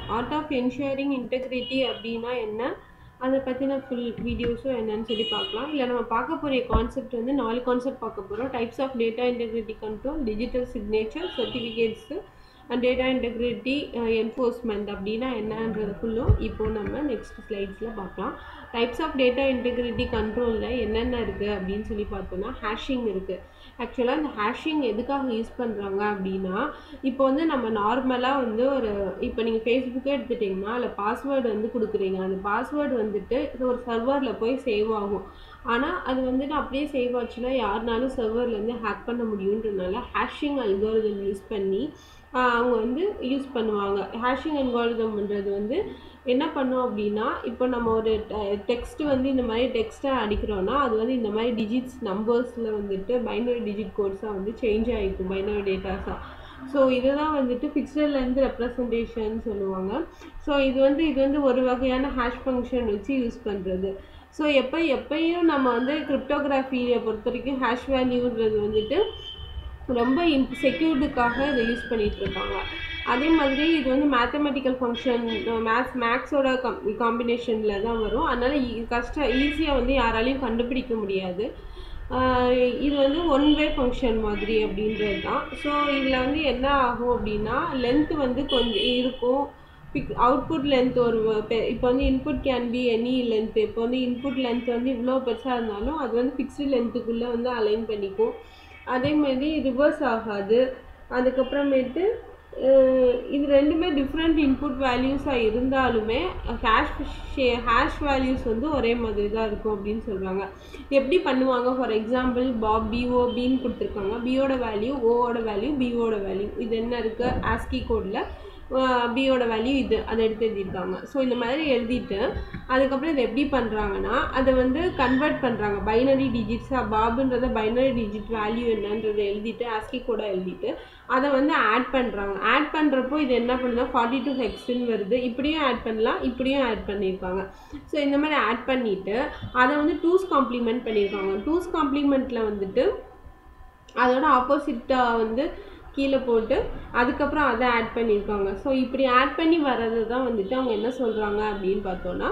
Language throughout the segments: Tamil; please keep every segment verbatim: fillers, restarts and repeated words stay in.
ஆர்ட் ஆஃப் என்ஷூரிங் இன்டெகிரிட்டி அப்படின்னா என்ன, அதை பற்றின ஃபுல் வீடியோஸும் என்னன்னு சொல்லி பார்க்கலாம். இல்லை நம்ம பார்க்க போகிற கான்செப்ட் வந்து நாலு கான்செப்ட் பார்க்க போகிறோம். Types of data integrity control, digital signature, certificates and data integrity enforcement அப்படின்னா என்னன்றது ஃபுல்லும் இப்போது நம்ம நெக்ஸ்ட் ஸ்லைட்ஸில் பார்க்கலாம். டைப்ஸ் ஆஃப் டேட்டா இன்டெகிரிட்டி கண்ட்ரோலில் என்னென்ன இருக்குது அப்படின்னு சொல்லி பார்த்தோன்னா ஹேஷிங் இருக்குது. ஆக்சுவலாக இந்த ஹேஷிங் எதுக்காக யூஸ் பண்ணுறாங்க அப்படின்னா, இப்போ வந்து நம்ம நார்மலாக வந்து ஒரு இப்போ நீங்கள் ஃபேஸ்புக்கே எடுத்துட்டிங்கன்னா அதில் பாஸ்வேர்டு வந்து கொடுக்குறீங்க. அந்த பாஸ்வேர்டு வந்துட்டு ஒரு சர்வரில் போய் சேவ் ஆகும். ஆனால் அது வந்துட்டு அப்படியே சேவ் ஆச்சுன்னா யாருனாலும் சர்வர்லேருந்து ஹேக் பண்ண முடியுன்றதுனால ஹேஷிங் அல்காரிதம் யூஸ் பண்ணி அவங்க வந்து யூஸ் பண்ணுவாங்க. ஹேஷிங் அல்காரிதம்ன்றது வந்து என்ன பண்ணும் அப்படின்னா, இப்போ நம்ம ஒரு டெக்ஸ்ட் வந்து இந்த மாதிரி டெக்ஸ்ட்டை அடிக்கிறோன்னா அது வந்து இந்த மாதிரி டிஜிட்ஸ் நம்பர்ஸில் வந்துட்டு பைனரி டிஜிட் கோட்ஸாக வந்து சேஞ்ச் ஆகிருக்கும், பைனரி டேட்டாஸாக. ஸோ இதுதான் வந்துட்டு ஃபிக்சட்லேருந்து ரெப்ரசன்டேஷன் சொல்லுவாங்க. ஸோ இது வந்து இது வந்து ஒரு வகையான ஹேஷ் ஃபங்க்ஷன் வச்சு யூஸ் பண்ணுறது. ஸோ எப்போ எப்பயும் நம்ம வந்து கிரிப்டோகிராஃபியை பொறுத்த வரைக்கும் ஹேஷ் வேல்யூன்றது வந்துட்டு ரொம்ப இம் செக்யூர்டுக்காக இதை யூஸ் பண்ணிகிட்ருக்காங்க. அதே மாதிரி இது வந்து மேத்தமெட்டிக்கல் ஃபங்க்ஷன் மேத்ஸ் மேக்ஸோட கம் காம்பினேஷனில் தான் வரும். அதனால் கஷ்டம் ஈஸியாக வந்து யாராலையும் கண்டுபிடிக்க முடியாது. இது வந்து ஒன் வே ஃபங்க்ஷன் மாதிரி அப்படின்றது தான். ஸோ இதில் வந்து என்ன ஆகும் அப்படின்னா, லென்த்து வந்து கொஞ்சம் இருக்கும். பிக் அவுட்புட் லென்த் ஒரு இப்போ வந்து input can be any length. இப்போ வந்து இன்புட் லென்த் வந்து இவ்வளோ பெருசாக இருந்தாலும் அது வந்து ஃபிக்ஸ்டு லென்த்துக்குள்ளே வந்து அலைன் பண்ணிக்கும். அதே மாதிரி ரிவர்ஸ் ஆகாது. அதுக்கப்புறமேட்டு இது ரெண்டுமே டிஃப்ரெண்ட் இன்புட் வேல்யூஸாக இருந்தாலுமே ஹேஷ் ஹேஷ் வேல்யூஸ் வந்து ஒரே மாதிரி தான் இருக்கும் அப்படின்னு சொல்கிறாங்க. எப்படி பண்ணுவாங்க, ஃபார் எக்ஸாம்பிள் பாப் பிஓ பின்னு கொடுத்துருக்காங்க. பியோட வேல்யூ, ஓவோட வேல்யூ, பிஓட வேல்யூ, இது என்ன இருக்குது ஆஸ்கி கோடில் பியோட வேல்யூ இது, அதை எடுத்து எழுதியிருக்காங்க. ஸோ இந்த மாதிரி எழுதிட்டு அதுக்கப்புறம் இதை எப்படி பண்ணுறாங்கன்னா அதை வந்து கன்வெர்ட் பண்ணுறாங்க பைனரி டிஜிட்ஸாக. பாபுன்றத பைனரி டிஜிட் வேல்யூ என்னன்றதை எழுதிட்டு ஆஸ்கி கோட எழுதிட்டு அதை வந்து ஆட் பண்ணுறாங்க. ஆட் பண்ணுறப்போ இது என்ன பண்ணுதா ஃபார்ட்டி டூ ஹெக்ஸ்ன்னு வருது. இப்படியும் ஆட் பண்ணலாம், இப்படியும் ஆட் பண்ணியிருக்காங்க. ஸோ இந்த மாதிரி ஆட் பண்ணிவிட்டு அதை வந்து டூஸ் காம்ப்ளிமெண்ட் பண்ணியிருக்காங்க. டூஸ் காம்ப்ளிமெண்ட்டில் வந்துட்டு அதோட ஆப்போசிட்டாக வந்து கீழே போட்டு அதுக்கப்புறம் அதை ஆட் பண்ணியிருக்காங்க. ஸோ இப்படி ஆட் பண்ணி வர்றது தான் வந்துட்டு அவங்க என்ன சொல்கிறாங்க அப்படின்னு பார்த்தோன்னா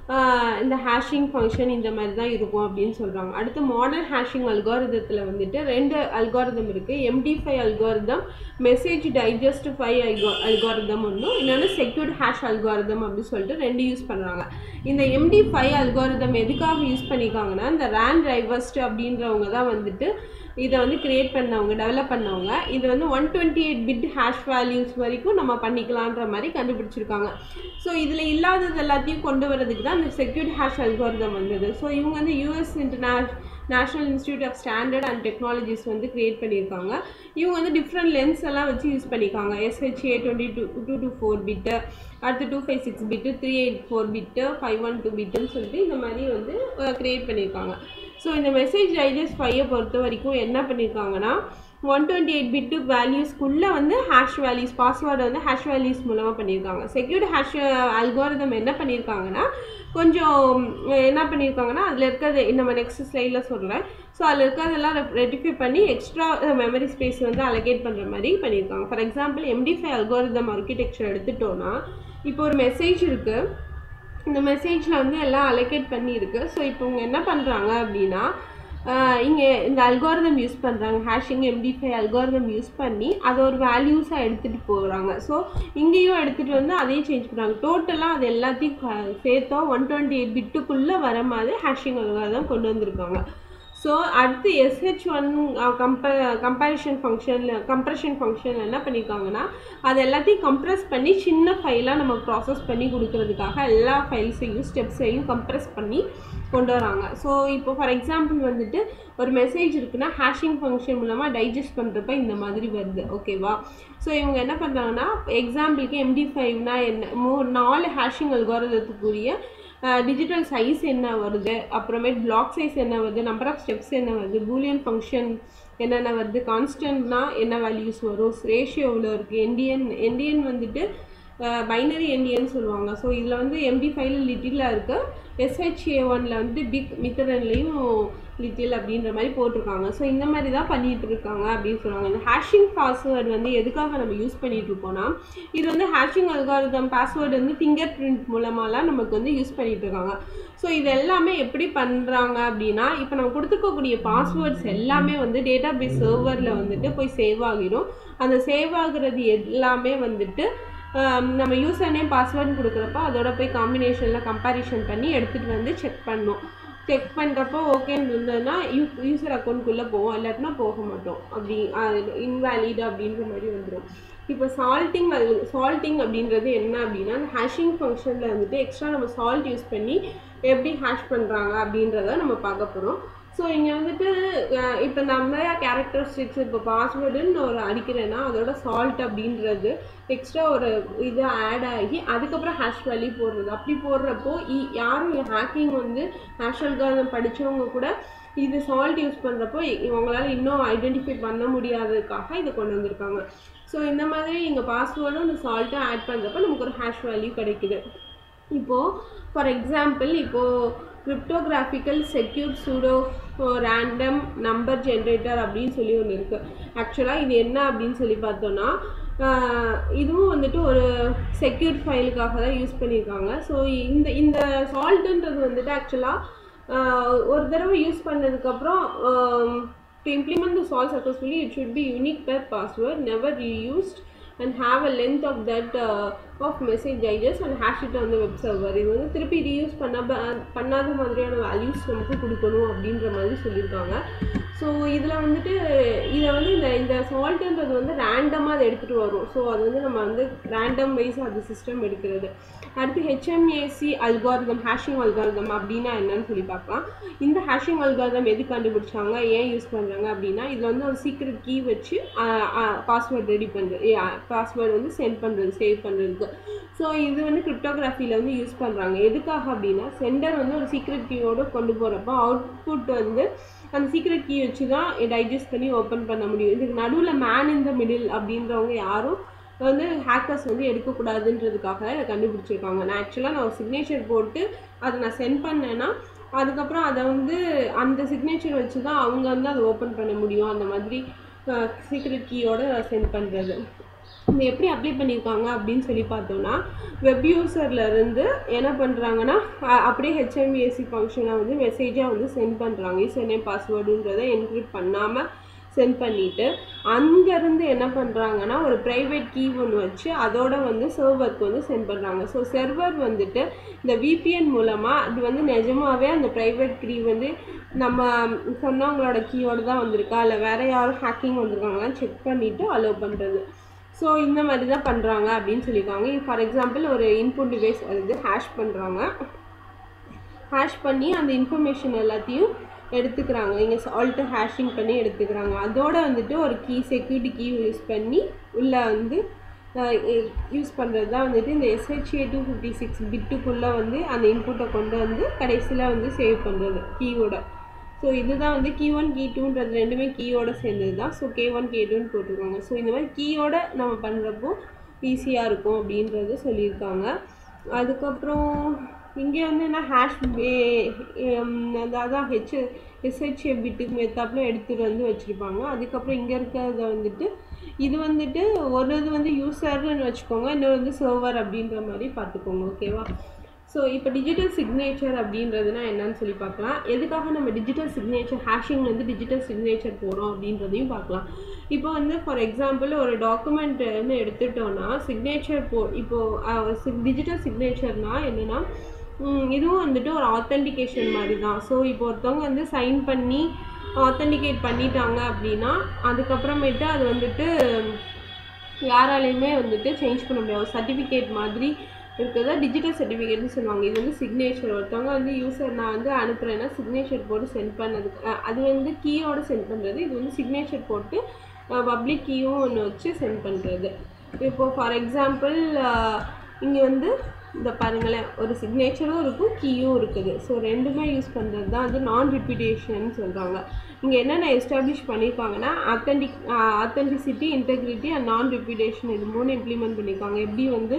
இந்த ஹேஷிங் ஃபங்க்ஷன் இந்த மாதிரி தான் இருக்கும் அப்படின்னு சொல்கிறாங்க. அடுத்து மாடர்ன் ஹேஷிங் அல்காரிதத்தில் வந்துட்டு ரெண்டு அல்காரிதம் இருக்குது. MD five algorithm, message digest five அல்கா அல்காரிதம் ஒன்றும், இன்னொன்று செக்யூர்ட் ஹேஷ் அல்காரிதம் அப்படின்னு சொல்லிட்டு ரெண்டு யூஸ் பண்ணுறாங்க. இந்த எம்டி ஃபைவ் அல்காரிதம் எதுக்காக யூஸ் பண்ணியிருக்காங்கன்னா, இந்த ரேண்ட் ரைவஸ்ட் அப்படின்றவங்க தான் வந்துட்டு இதை வந்து கிரியேட் பண்ணவங்க, டெவலப் பண்ணவங்க. இது வந்து one twenty eight bit hash values வரைக்கும் நம்ம பண்ணிக்கலான்ற மாதிரி கண்டுபிடிச்சிருக்காங்க. ஸோ இதில் இல்லாதது எல்லாத்தையும் கொண்டு வரதுக்கு தான் இந்த செக்யூர்ட் ஹேஷ் அல்காரிதம் வந்தது. ஸோ இவங்க வந்து யூஎஸ் இன்டர்நேஷ் national institute of standard and technologies வந்து கிரியேட் பண்ணியிருக்காங்க. இவங்க வந்து டிஃப்ரெண்ட் லென்ஸ் எல்லாம் வச்சு யூஸ் பண்ணியிருக்காங்க. SHA twenty two two two four bit, அடுத்து two five six bit, three eight four bit, five one two பிட்டுன்னு சொல்லிட்டு இந்த மாதிரி வந்து கிரியேட் பண்ணியிருக்காங்க. ஸோ இந்த மெசேஜ் டைஜஸ்ட் ஃபைவை பொறுத்த வரைக்கும் என்ன பண்ணியிருக்காங்கன்னா, ஒன் டுவெண்ட்டி எயிட் பிட்டு வேல்யூஸ்க்குள்ளே வந்து ஹேஷ் வேல்யூஸ் பாஸ்வேர்டு வந்து ஹேஷ் வேல்யூஸ் மூலமாக பண்ணியிருக்காங்க. செக்யூர்ட் ஹேஷ் அல்காரிதம் என்ன பண்ணியிருக்காங்கன்னா, கொஞ்சம் என்ன பண்ணியிருக்காங்கன்னா அதில் இருக்கிறது நம்ம நெக்ஸ்ட் ஸ்லைடில் சொல்கிறேன். ஸோ அதில் இருக்கிறதெல்லாம் ரெட்டிஃபை பண்ணி எக்ஸ்ட்ரா மெமரி ஸ்பேஸ் வந்து அலோகேட் பண்ணுற மாதிரி பண்ணியிருக்காங்க. For example MD five algorithm architecture எடுத்துட்டோன்னா, இப்போ ஒரு மெசேஜ் இருக்குது. இந்த மெசேஜில் வந்து எல்லாம் அலோகேட் பண்ணியிருக்கு. ஸோ இப்போ இவங்க என்ன பண்ணுறாங்க அப்படின்னா, இங்கே இந்த அல்காரிதம் யூஸ் பண்ணுறாங்க. Hashing MD five algorithm use பண்ணி அதை ஒரு வேல்யூஸாக எடுத்துகிட்டு போகிறாங்க. ஸோ இங்கேயும் எடுத்துகிட்டு வந்து அதையும் சேஞ்ச் பண்ணுறாங்க. டோட்டலாக அது எல்லாத்தையும் சேர்த்தா ஒன் டுவெண்ட்டி எயிட் பிட்டுக்குள்ளே வர மாதிரி ஹேஷிங் அல்காரிதம் கொண்டு வந்திருக்காங்க. ஸோ அடுத்து எஸ்ஹெச் ஒன் கம்ப கம்பேரிஷன் ஃபங்க்ஷனில் கம்ப்ரெஷன் ஃபங்க்ஷனில் என்ன பண்ணியிருக்காங்கன்னா, அது எல்லாத்தையும் கம்ப்ரெஸ் பண்ணி சின்ன ஃபைலாக நம்ம ப்ராசஸ் பண்ணி கொடுக்கறதுக்காக எல்லா ஃபைல்ஸையும் ஸ்டெப்ஸையும் கம்ப்ரெஸ் பண்ணி கொண்டு வராங்க. ஸோ இப்போ ஃபார் எக்ஸாம்பிள் வந்துட்டு ஒரு மெசேஜ் இருக்குன்னா ஹேஷிங் ஃபங்க்ஷன் மூலமாக டைஜஸ்ட் பண்ணுறப்ப இந்த மாதிரி வருது, ஓகேவா? ஸோ இவங்க என்ன பண்ணுறாங்கன்னா, எக்ஸாம்பிளுக்கு எம்டி ஃபைவ்னா என்ன, மூ நாலு ஹேஷிங் அல்காரிதத்துக்குரிய டிஜிட்டல் சைஸ் என்ன வருது, அப்புறமேட்டு பிளாக் சைஸ் என்ன வருது, நம்பர் ஆஃப் ஸ்டெப்ஸ் என்ன வருது, பூலியன் ஃபங்க்ஷன் என்னென்ன வருது, கான்ஸ்டன்ட்னா என்ன வேல்யூஸ் வரும், ரேஷியோ எவ்வளோ இருக்குது, என்டிஎன் என்டிஎன் வந்துட்டு பைனரி எண்டியன்னு சொல்லுவாங்க. ஸோ இதில் வந்து எம்டி ஃபைவ்ல லிட்டிலாக இருக்குது, எஸ்ஹெச்ஏ ஒன்ல வந்து பிக் மித்தரன்லையும் லிட்டில் அப்படின்ற மாதிரி போட்டிருக்காங்க. ஸோ இந்த மாதிரி தான் பண்ணிகிட்டு இருக்காங்க அப்படின்னு சொல்லுவாங்க. இந்த ஹேஷிங் பாஸ்வேர்டு வந்து எதுக்காக நம்ம யூஸ் பண்ணிகிட்டு இருக்கோம்னா, இது வந்து ஹேஷிங் அல்காரிதம் பாஸ்வேர்டு வந்து ஃபிங்கர் பிரிண்ட் மூலமாலாம் நமக்கு வந்து யூஸ் பண்ணிகிட்டு இருக்காங்க. ஸோ இது எல்லாமே எப்படி பண்ணுறாங்க அப்படின்னா, இப்போ நம்ம கொடுத்துருக்கக்கூடிய பாஸ்வேர்ட்ஸ் எல்லாமே வந்து டேட்டா பேஸ் சர்வரில் வந்துட்டு போய் சேவ் ஆகிடும். அந்த சேவ் ஆகுறது எல்லாமே வந்துட்டு நம்ம யூசர் நேம் பாஸ்வேர்டு கொடுக்குறப்ப அதோட போய் காம்பினேஷனில் கம்பேரிஷன் பண்ணி எடுத்துகிட்டு வந்து செக் பண்ணணும். செக் பண்ணுறப்போ ஓகேன்னு இருந்ததுன்னா யூ யூசர் அக்கௌண்ட்குள்ளே போவோம், இல்லாட்டினா போக மாட்டோம். அப்படி இன்வேலிட் அப்படின்ற மாதிரி வந்துடும். இப்போ சால்ட்டிங் அது சால்ட்டிங் அப்படின்றது என்ன அப்படின்னா, ஹேஷிங் ஃபங்க்ஷனில் வந்துட்டு எக்ஸ்ட்ரா நம்ம சால்ட் யூஸ் பண்ணி எப்படி ஹேஷ் பண்ணுறாங்க அப்படின்றத நம்ம பார்க்க போகிறோம். ஸோ இங்கே வந்துட்டு இப்போ நம்ம கேரக்டரிஸ்டிக்ஸ் இப்போ பாஸ்வேர்டுன்னு ஒரு அடிக்கிறேன்னா அதோட சால்ட் அப்படின்றது எக்ஸ்ட்ரா ஒரு இது ஆட் ஆகி அதுக்கப்புறம் ஹேஷ் வேல்யூ போடுறது. அப்படி போடுறப்போ யாரும் ஹேக்கிங் வந்து ஹேஷ் அல்காரிதம் படித்தவங்க கூட இது சால்ட் யூஸ் பண்ணுறப்போ இவங்களால் இன்னும் ஐடென்டிஃபை பண்ண முடியாததுக்காக இதை கொண்டு வந்திருக்காங்க. ஸோ இந்த மாதிரி இங்கே பாஸ்வேர்டும் இந்த சால்ட்டும் ஆட் பண்ணுறப்போ நமக்கு ஒரு ஹேஷ் வேல்யூ கிடைக்குது. இப்போது ஃபார் எக்ஸாம்பிள் இப்போது cryptographical secure pseudo random number generator அப்படின்னு சொல்லி ஒன்று இருக்குது. ஆக்சுவலாக இது என்ன அப்படின்னு சொல்லி பார்த்தோன்னா, இதுவும் வந்துட்டு ஒரு செக்யூர் ஃபைலுக்காக தான் யூஸ் பண்ணியிருக்காங்க. ஸோ இந்த இந்த சால்ட்டுன்றது வந்துட்டு ஆக்சுவலாக ஒரு தடவை யூஸ் பண்ணதுக்கப்புறம் to implement the salt successfully it should be unique per password, never reused and have a length of that uh, of message digest and hash it on the web server. இது வந்து திருப்பி ரீயூஸ் பண்ண பண்ணாத மாதிரியான வேல்யூஸ் நமக்கு கொடுக்கணும் அப்படின்ற மாதிரி சொல்லியிருக்காங்க. ஸோ இதில் வந்துட்டு இதை வந்து இந்த இந்த சால்ட்டுன்றது வந்து ரேண்டமாக அதை எடுத்துகிட்டு வரும். ஸோ அது வந்து நம்ம வந்து ரேண்டம் வைஸ் அது சிஸ்டம் எடுக்கிறது. அடுத்து ஹெச்எம்ஏசி அல்காரிதம், ஹேஷிங் அல்காரிதம் அப்படின்னா என்னன்னு சொல்லி பார்க்கலாம். இந்த ஹேஷிங் அல்காரிதம் எது கண்டுபிடிச்சாங்க, ஏன் யூஸ் பண்ணுறாங்க அப்படின்னா, இதில் வந்து ஒரு சீக்ரெட் கீ வச்சு பாஸ்வேர்டு ரெடி பண்ணுறது, பாஸ்வேர்டு வந்து சென்ட் பண்ணுறது, சேவ் பண்ணுறதுக்கு. ஸோ இது வந்து கிரிப்டோகிராஃபியில் வந்து யூஸ் பண்ணுறாங்க. எதுக்காக அப்படின்னா, சென்டர் வந்து ஒரு சீக்ரெட் கீயோடு கொண்டு போகிறப்போ அவுட்புட் வந்து அந்த சீக்ரெட் கீ வச்சு தான் டைஜஸ்ட் பண்ணி ஓப்பன் பண்ண முடியும். இதுக்கு நடுவில் மேன் இன் த மிடில் அப்படின்றவங்க யாரும் வந்து ஹேக்கர்ஸ் வந்து எடுக்கக்கூடாதுன்றதுக்காக இதை கண்டுபிடிச்சிருக்காங்க. நான் ஆக்சுவலாக நான் ஒரு சிக்னேச்சர் போட்டு அதை நான் சென்ட் பண்ணேன்னா அதுக்கப்புறம் அதை வந்து அந்த சிக்னேச்சர் வச்சு தான் அவங்க வந்து அதை ஓப்பன் பண்ண முடியும். அந்த மாதிரி சீக்ரெட் கீயோடு சென்ட் பண்ணுறது. இது எப்படி அப்ளை பண்ணியிருக்காங்க அப்படின்னு சொல்லி பார்த்தோன்னா, வெப் யூசர்லேருந்து என்ன பண்ணுறாங்கன்னா அப்படியே ஹெச்எம்ஏசி ஃபங்க்ஷனை வந்து மெசேஜாக வந்து சென்ட் பண்ணுறாங்க. யூசர் நேம் பாஸ்வேர்டுன்றதை என்கிரிப்ட் பண்ணாமல் சென்ட் பண்ணிவிட்டு அங்கேருந்து என்ன பண்ணுறாங்கன்னா ஒரு ப்ரைவேட் கீ ஒன்று வச்சு அதோட வந்து சர்வருக்கு வந்து சென்ட் பண்ணுறாங்க. ஸோ சர்வர் வந்துட்டு இந்த விபிஎன் மூலமாக அது வந்து நிஜமாகவே அந்த ப்ரைவேட் கீ வந்து நம்ம சொன்னவங்களோட கீயோடு தான் வந்திருக்கா இல்லை வேறு யாரும் ஹேக்கிங் வந்திருக்காங்களான்னு செக் பண்ணிவிட்டு அலோவ் பண்ணுறது. ஸோ இந்த மாதிரி தான் பண்ணுறாங்க அப்படின்னு சொல்லியிருக்காங்க. ஃபார் எக்ஸாம்பிள் ஒரு இன்புட் டிவைஸ் வருது, ஹேஷ் பண்ணுறாங்க. ஹேஷ் பண்ணி அந்த இன்ஃபர்மேஷன் எல்லாத்தையும் எடுத்துக்கிறாங்க. இங்கே சால்ட்டு ஹேஷிங் பண்ணி எடுத்துக்கிறாங்க. அதோடு வந்துட்டு ஒரு கீ செக்யூரிட்டி கீ யூஸ் பண்ணி உள்ளே வந்து யூஸ் பண்ணுறது தான் வந்துட்டு இந்த எஸ்ஹெச்ஏ டூ ஃபிஃப்டி சிக்ஸ் பிட்டுக்குள்ளே வந்து அந்த இன்புட்டை கொண்டு வந்து கடைசியில் வந்து சேவ் பண்ணுறது கீயோட. ஸோ இதுதான் வந்து கீ ஒன் கீ டூன்றது ரெண்டுமே கீயோட சேர்ந்தது தான். ஸோ கே ஒன் கே டூன்னு போட்டிருக்காங்க. ஸோ இந்த மாதிரி கீயோட நம்ம பண்ணுறப்போ ஈஸியாக இருக்கும் அப்படின்றது சொல்லியிருக்காங்க. அதுக்கப்புறம் இங்கே வந்து என்ன ஹேஷ் பே அதான் ஹெச் எஸ்ஹெச்ஏ பிட்டுக்கு மெத்தாப்பில் எடுத்துகிட்டு வந்து வச்சுருப்பாங்க. அதுக்கப்புறம் இங்கே இருக்கிறத வந்துட்டு இது வந்துட்டு ஒரு இது வந்து யூசர்னு வச்சுக்கோங்க, இன்னொரு வந்து சர்வர் அப்படின்ற மாதிரி பார்த்துக்கோங்க. ஓகேவா? ஸோ இப்போ டிஜிட்டல் சிக்னேச்சர் அப்படின்றதுனா என்னன்னு சொல்லி பார்க்கலாம். எதுக்காக நம்ம டிஜிட்டல் சிக்னேச்சர் ஹேஷிங் வந்து டிஜிட்டல் சிக்னேச்சர் போகிறோம் அப்படின்றதையும் பார்க்கலாம். இப்போ வந்து ஃபார் எக்ஸாம்பிள் ஒரு டாக்குமெண்ட்னு எடுத்துட்டோன்னா சிக்னேச்சர் போ இப்போது டிஜிட்டல் சிக்னேச்சர்னால் என்னென்னா இதுவும் வந்துட்டு ஒரு ஆத்தென்டிகேஷன் மாதிரி தான். ஸோ இப்போ ஒருத்தவங்க வந்து சைன் பண்ணி ஆத்தென்டிகேட் பண்ணிட்டாங்க அப்படின்னா அதுக்கப்புறமேட்டு அது வந்துட்டு யாராலையுமே வந்துட்டு சேஞ்ச் பண்ண முடியாது. சர்டிஃபிகேட் மாதிரி இருக்கிறதா டிஜிட்டல் சர்டிஃபிகேட்னு சொல்லுவாங்க. இது வந்து சிக்னேச்சர். ஒருத்தவங்க வந்து யூசர் நான் வந்து அனுப்புகிறேன்னா சிக்னேச்சர் போட்டு சென்ட் பண்ணதுக்கு அது வந்து கீயோடு சென்ட் பண்ணுறது. இது வந்து சிக்னேச்சர் போட்டு பப்ளிக் கீயும் ஒன்று வச்சு சென்ட் பண்ணுறது. இப்போது ஃபார் எக்ஸாம்பிள் இங்கே வந்து இந்த பாருங்களேன் ஒரு சிக்னேச்சரும் இருக்கும் கீயும் இருக்குது. ஸோ ரெண்டுமே யூஸ் பண்ணுறது தான் வந்து நான் ரிப்பீட்டேஷன் சொல்கிறாங்க. இங்கே என்னென்ன எஸ்டாப்ளிஷ் பண்ணியிருக்காங்கன்னா authentic authenticity, integrity and non repetition இது மூணு இம்ப்ளிமெண்ட் பண்ணியிருக்காங்க. எப்படி வந்து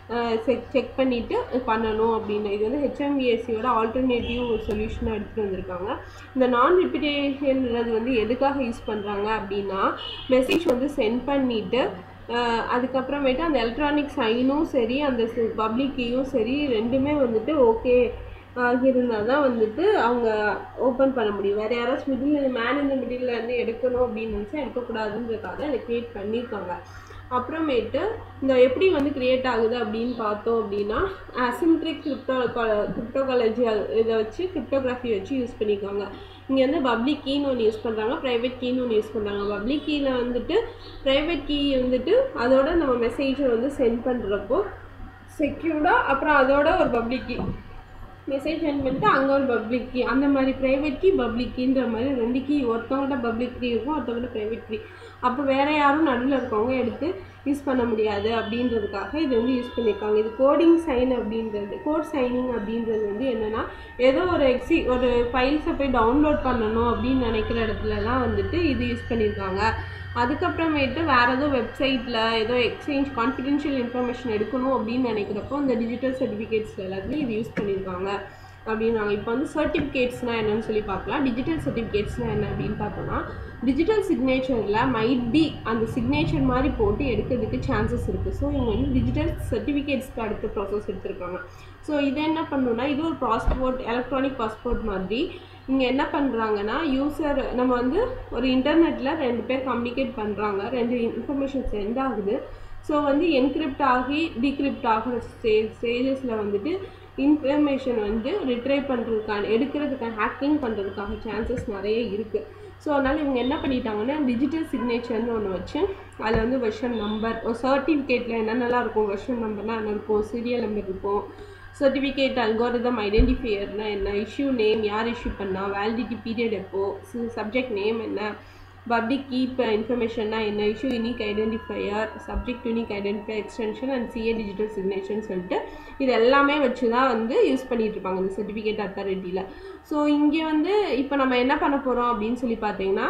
செக் செக் பண்ணிவிட்டு பண்ணணும் அப்படின்னு. இது வந்து ஹெச்எம்விஎஸ்சியோட ஆல்டர்னேட்டிவ் சொல்யூஷனாக எடுத்துகிட்டு வந்திருக்காங்க. இந்த நான் ரிப்பீட்டேஷன்றது வந்து எதுக்காக யூஸ் பண்ணுறாங்க அப்படின்னா, மெசேஜ் வந்து சென்ட் பண்ணிவிட்டு அதுக்கப்புறமேட்டு அந்த எலக்ட்ரானிக் சைனும் சரி அந்த பப்ளிக் கீயும் சரி ரெண்டுமே வந்துட்டு ஓகே இருந்தால் தான் வந்துட்டு அவங்க ஓப்பன் பண்ண முடியும். வேறு யாராச்சும் மிடில் மேன் இந்த மிடில் இருந்து எடுக்கணும் அப்படின்னு நினச்சா எடுக்கக்கூடாதுன்றதுக்காக அதை க்ரியேட் பண்ணியிருக்காங்க. அப்புறமேட்டு இந்த எப்படி வந்து க்ரியேட் ஆகுது அப்படின்னு பார்த்தோம் அப்படின்னா, அசிமெட்ரிக் கிரிப்டோ கிரிப்டோகாலஜி இதை வச்சு கிரிப்டோகிராஃபி வச்சு யூஸ் பண்ணியிருக்காங்க. இங்கே வந்து பப்ளிக் கீன்னு ஒன்று யூஸ் பண்ணுறாங்க, ப்ரைவேட் கீன்னு ஒன்று யூஸ் பண்ணுறாங்க. பப்ளிக் கீயில் வந்துட்டு ப்ரைவேட் கீ வந்துட்டு அதோட நம்ம மெசேஜை வந்து சென்ட் பண்ணுறப்போ செக்யூர்டாக, அப்புறம் அதோட ஒரு பப்ளிக் கீ மெசேஜ் சென்ட் பண்ணிட்டு அங்கே ஒரு பப்ளிக் கீ, அந்த மாதிரி ப்ரைவேட் கீ பப்ளிக் கீன்ற மாதிரி ரெண்டு கீ, ஒருத்தவங்கள்ட்ட பப்ளிக் கீ இருக்கும், ஒருத்தவங்கள்ட்ட ப்ரைவேட் கீ. அப்போ வேறு யாரும் நடுவில் இருக்கவங்க எடுத்து யூஸ் பண்ண முடியாது அப்படின்றதுக்காக இது வந்து யூஸ் பண்ணியிருக்காங்க. இது கோடிங் சைன் அப்படின்றது, கோட் சைனிங் அப்படின்றது வந்து என்னென்னா, ஏதோ ஒரு எக்ஸி ஒரு ஃபைல்ஸை போய் டவுன்லோட் பண்ணணும் அப்படின்னு நினைக்கிற இடத்துலலாம் வந்துட்டு இது யூஸ் பண்ணியிருக்காங்க. அதுக்கப்புறமேட்டு வேறு ஏதோ வெப்சைட்டில் ஏதோ எக்ஸ்சேஞ்ச் கான்ஃபிடென்ஷியல் இன்ஃபர்மேஷன் எடுக்கணும் அப்படின்னு நினைக்கிறப்போ இந்த டிஜிட்டல் சர்டிஃபிகேட்ஸ் எல்லாத்துலேயும் இது யூஸ் பண்ணியிருக்காங்க அப்படின்னாங்க. இப்போ வந்து சர்டிஃபிகேட்ஸ்னால் என்னன்னு சொல்லி பார்க்கலாம். டிஜிட்டல் சர்டிஃபிகேட்ஸ்னால் என்ன அப்படின்னு பார்த்தோம்னா, டிஜிட்டல் சிக்னேச்சரில் மைட் பி அந்த சிக்னேச்சர் மாதிரி போட்டு எடுக்கிறதுக்கு சான்சஸ் இருக்குது. ஸோ இவங்க வந்து டிஜிட்டல் சர்டிஃபிகேட்ஸ்க்கு அடுத்த ப்ராசஸ் எடுத்திருக்காங்க. ஸோ இதை என்ன பண்ணணுன்னா, இது ஒரு பாஸ்போர்ட், எலக்ட்ரானிக் பாஸ்போர்ட் மாதிரி. இங்கே என்ன பண்ணுறாங்கன்னா, யூசர் நம்ம வந்து ஒரு இன்டர்நெட்டில் ரெண்டு பேர் கம்யூனிகேட் பண்ணுறாங்க, ரெண்டு இன்ஃபர்மேஷன் சென்ட் ஆகுது. ஸோ வந்து என்கிரிப்ட் ஆகி டிகிரிப்ட் ஆகிற ஸ்டே ஸ்டேஜஸில் வந்துட்டு இன்ஃபர்மேஷன் வந்து ரிட்ரைவ் பண்ணுறதுக்கான எடுக்கிறதுக்கான ஹேக்கிங் பண்ணுறதுக்காக சான்சஸ் நிறைய இருக்குது. ஸோ அதனால் இவங்க என்ன பண்ணிட்டாங்கன்னா, டிஜிட்டல் சிக்னேச்சர்னு ஒன்று வச்சு அதில் வந்து வெர்ஷன் நம்பர், ஒரு சர்டிஃபிகேட்டில் என்னென்னலாம் இருக்கும், வெர்ஷன் நம்பர்னால் என்ன இருக்கும், சீரியல் நம்பர் இருக்கும், சர்டிஃபிகேட் அல்காரிதம் ஐடென்டிஃபையர்னா என்ன, இஷ்யூ நேம் யார் இஷ்யூ பண்ணால், வேலிடிட்டி பீரியட் எப்போ, சப்ஜெக்ட் நேம் என்ன, பப்ளிக் கீ இன்ஃபர்மேஷன்னா என்ன, issue unique identifier, subject unique identifier extension and CA digital சிக்னேச்சர்னு சொல்லிட்டு இது எல்லாமே வச்சு தான் வந்து யூஸ் பண்ணிகிட்டு இருப்பாங்க இந்த சர்டிஃபிகேட் அத்தாரிட்டியில். ஸோ இங்கே வந்து இப்போ நம்ம என்ன பண்ண போகிறோம் அப்படின்னு சொல்லி பார்த்தீங்கன்னா,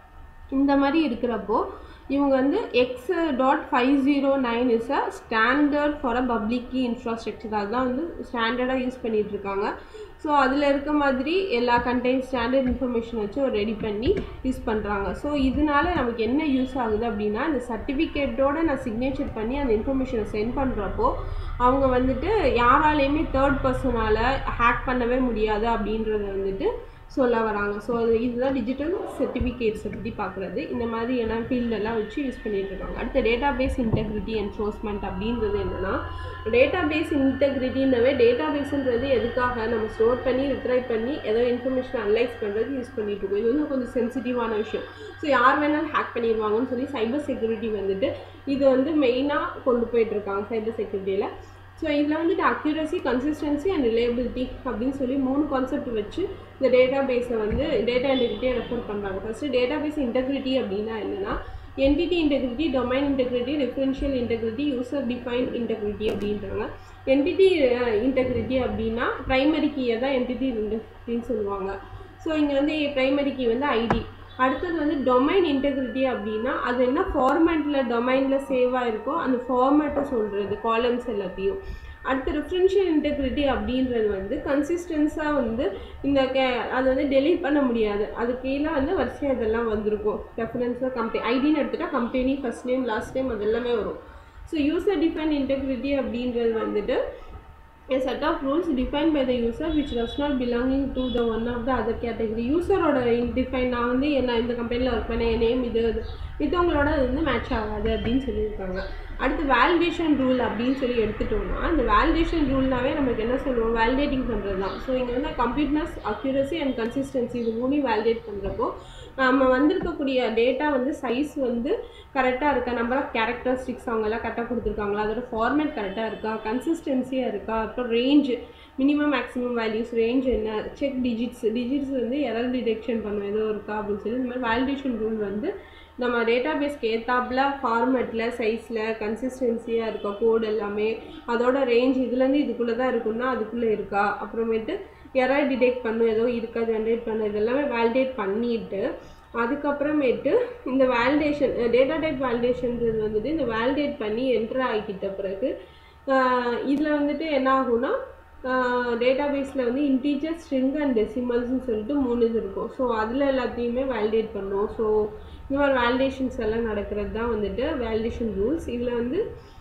இந்த மாதிரி இருக்கிறப்போ இவங்க வந்து X dot five zero nine is a standard for a public key infrastructure, அதுதான் வந்து ஸ்டாண்டர்டாக யூஸ் பண்ணிகிட்டு இருக்காங்க. ஸோ அதில் இருக்க மாதிரி எல்லா கண்டெய்ன் ஸ்டாண்டர்ட் இன்ஃபர்மேஷன் வச்சு ஒரு ரெடி பண்ணி யூஸ் பண்ணுறாங்க. ஸோ இதனால நமக்கு என்ன யூஸ் ஆகுது அப்படின்னா, இந்த சர்டிஃபிகேட்டோடு நான் சிக்னேச்சர் பண்ணி அந்த இன்ஃபர்மேஷனை சென்ட் பண்ணுறப்போ அவங்க வந்துட்டு யாராலையுமே தேர்ட் பர்சனால் ஹேக் பண்ணவே முடியாது அப்படின்றத வந்துட்டு சொல்ல வராங்க. ஸோ அது இதுதான் டிஜிட்டல் சர்டிஃபிகேட்ஸை பற்றி பார்க்குறது. இந்த மாதிரி எல்லாம் ஃபீல்டெல்லாம் வச்சு யூஸ் பண்ணிகிட்டு இருக்காங்க. அடுத்த டேட்டா பேஸ் இன்டெகிரிட்டி என்ஃபோர்ஸ்மெண்ட் அப்படின்றது என்னென்னா, டேட்டா பேஸ் இன்டெகிரிட்டின்னவே டேட்டா பேஸுன்றது எதுக்காக நம்ம ஸ்டோர் பண்ணி ரிட்ரைவ் பண்ணி ஏதோ இன்ஃபர்மேஷன் அனலைஸ் பண்ணுறது யூஸ் பண்ணிகிட்டு இருக்கோம். இது வந்து கொஞ்சம் சென்சிட்டிவான விஷயம். ஸோ யார் வேணாலும் ஹேக் பண்ணிடுவாங்கன்னு சொல்லி சைபர் செக்யூரிட்டி வந்துட்டு இதை வந்து மெயினாக கொண்டு போயிட்டுருக்காங்க சைபர் செக்யூரிட்டியில். ஸோ இதில் வந்துட்டு அக்யூரசி, கன்சிஸ்டன்சி அண்ட் ரிலையபிலிட்டி அப்படின்னு சொல்லி மூணு கான்செப்ட் வச்சு இந்த டேட்டா பேஸை வந்து டேட்டா இன்டெகிரிட்டியை ரெஃபர் பண்ணுறாங்க. ஃபஸ்ட்டு டேட்டா பேஸ் இன்டெகிரிட்டி அப்படின்னா என்னென்னா, entity integrity, domain integrity, differential integrity, user define integrity அப்படின்றாங்க. என்டிட்டி இன்டெகிரிட்டி அப்படின்னா ப்ரைமரி கீயை தான் என்டிட்டி இன்டெகிரிட்டின்னு சொல்லுவாங்க. ஸோ இங்கே வந்து ப்ரைமரி கீ வந்து ஐடி. அடுத்தது வந்து டொமைன் இன்டெகிரிட்டி அப்படின்னா அது என்ன ஃபார்மேட்டில் டொமைனில் சேவாக இருக்கோ அந்த ஃபார்மேட்டை சொல்கிறது, காலம்ஸ் எல்லாத்தையும். அடுத்து டிஃபரன்ஷியல் இன்டெகிரிட்டி அப்படின்றது வந்து கன்சிஸ்டன்ஸாக வந்து இந்த கே அது வந்து டெலீட் பண்ண முடியாது, அது கீழே வந்து வரிசையாக இதெல்லாம் வந்திருக்கும். ரெஃபரன்ஸாக கம்பெனி ஐடின்னு எடுத்துகிட்டா company first name last name அது எல்லாமே வரும். ஸோ யூசர் டிஃபைன் இன்டெகிரிட்டி அப்படின்றது வந்துட்டு a set of rules defined by the user which does not belonging to the one of the other category. யூசரோட டிஃபைன் நான் வந்து என்ன இந்த கம்பெனியில் ஒர்க் பண்ணேன், என் நேம் இது மித்தவங்களோட அது வந்து மேட்ச் ஆகாது அப்படின்னு சொல்லியிருக்காங்க. அடுத்து வேலிடேஷன் ரூல் அப்படின்னு சொல்லி எடுத்துட்டோம்னா, இந்த வேலிடேஷன் ரூல்னாவே நமக்கு என்ன சொல்லுவோம், வேலிடேட்டிங் பண்ணுறது தான். ஸோ இங்கே வந்து கம்ப்ளீட்னஸ், அக்யூரசி அண்ட் கன்சிஸ்டன்சி இது மூணையும் வேலிடேட் பண்ணுறப்போ நம்ம வந்திருக்கக்கூடிய டேட்டா வந்து சைஸ் வந்து கரெக்டாக இருக்கா, நம்பர் ஆஃப் கேரக்டரிஸ்டிக்ஸ் அவங்கெல்லாம் கரெக்டாக கொடுத்துருக்காங்களா, அதோட ஃபார்மேட் கரெக்டாக இருக்கா, கன்சிஸ்டன்சியாக இருக்கா, அப்புறம் range minimum maximum values range என்ன, செக் டிஜிட்ஸ் டிஜிட்ஸ் வந்து எரர் டிடெக்ஷன் பண்ணும் ஏதோ இருக்கா அப்படின்னு சொல்லி இந்த மாதிரி வேலிடேஷன் ரூல் வந்து நம்ம டேட்டா பேஸ்க்கு ஏற்றாப்புல ஃபார்மேட்டில், சைஸில், கன்சிஸ்டன்சியாக இருக்கா, கோடு எல்லாமே அதோட ரேஞ்ச் இதுலேருந்து இதுக்குள்ளே தான் இருக்குன்னா அதுக்குள்ளே இருக்கா, அப்புறமேட்டு எரர் டிடெக்ட் பண்ணும் ஏதோ இருக்கா ஜென்ரேட் பண்ண இதெல்லாமே வேலிடேட் பண்ணிவிட்டு அதுக்கப்புறமேட்டு இந்த வேலிடேஷன் டேட்டா டைப் வேலிடேஷன்றது வந்துட்டு இந்த வேலிடேட் பண்ணி என்ட்ரு ஆகிக்கிட்ட பிறகு இதில் வந்துட்டு என்ன ஆகும்னா டேட்டா பேஸில் வந்து இன்டீஜர் ஸ்ட்ரிங் அண்ட் டெசிமல்ஸ்ன்னு சொல்லிட்டு மூணு இது இருக்கும். ஸோ அதில் எல்லாத்தையுமே வேலிடேட் பண்ணும். ஸோ இந்த மாதிரி வேலிடேஷன்ஸ் எல்லாம் நடக்கிறது தான் வந்துட்டு வேலிடேஷன் ரூல்ஸ். இதில் வந்து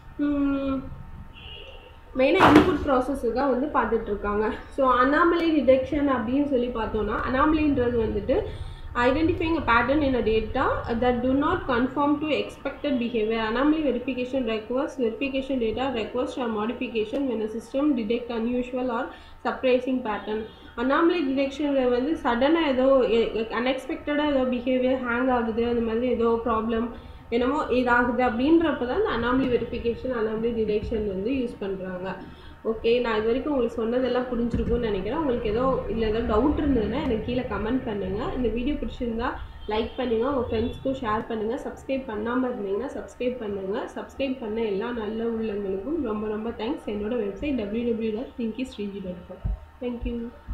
மெயினாக இன்புட் ப்ராசஸ் தான் வந்து பார்த்துட்ருக்காங்க. ஸோ அனாமலி டிடெக்ஷன் அப்படின்னு சொல்லி பார்த்தோன்னா, அனாமலின்றது வந்துட்டு identifying a pattern in a data that do not conform to expected behavior. Anomaly verification requires verification data request or modification when a system detect unusual or surprising pattern. Anomaly detection வந்து சடனாக ஏதோ அன்எக்ஸ்பெக்டடாக ஏதோ பிஹேவியர் ஹேங் ஆகுது, அந்த மாதிரி ஏதோ ப்ராப்ளம் என்னமோ இதாகுது அப்படின்றப்ப தான் இந்த அனாமலி வெரிஃபிகேஷன் அனாமலி டிடெக்ஷன் வந்து யூஸ் பண்ணுறாங்க. ஓகே, நான் இது வரைக்கும் உங்களுக்கு சொன்னதெல்லாம் புரிஞ்சிருக்கும்னு நினைக்கிறேன். உங்களுக்கு ஏதோ இல்லை ஏதோ டவுட் இருந்ததுன்னா எனக்கு கீழே கமெண்ட் பண்ணுங்கள். இந்த வீடியோ பிடிச்சிருந்தா லைக் பண்ணுங்கள், உங்கள் ஃப்ரெண்ட்ஸ்க்கும் ஷேர் பண்ணுங்கள். சப்ஸ்கிரைப் பண்ணாமல் இருந்தீங்கன்னா சப்ஸ்கிரைப் பண்ணுங்கள். சப்ஸ்கிரைப் பண்ண எல்லா நல்ல உள்ளவங்களுக்கும் ரொம்ப ரொம்ப தேங்க்ஸ். என்னோட website W W W dot திங்கி ஸ்ரீஜி டாட் காம். தேங்க்யூ.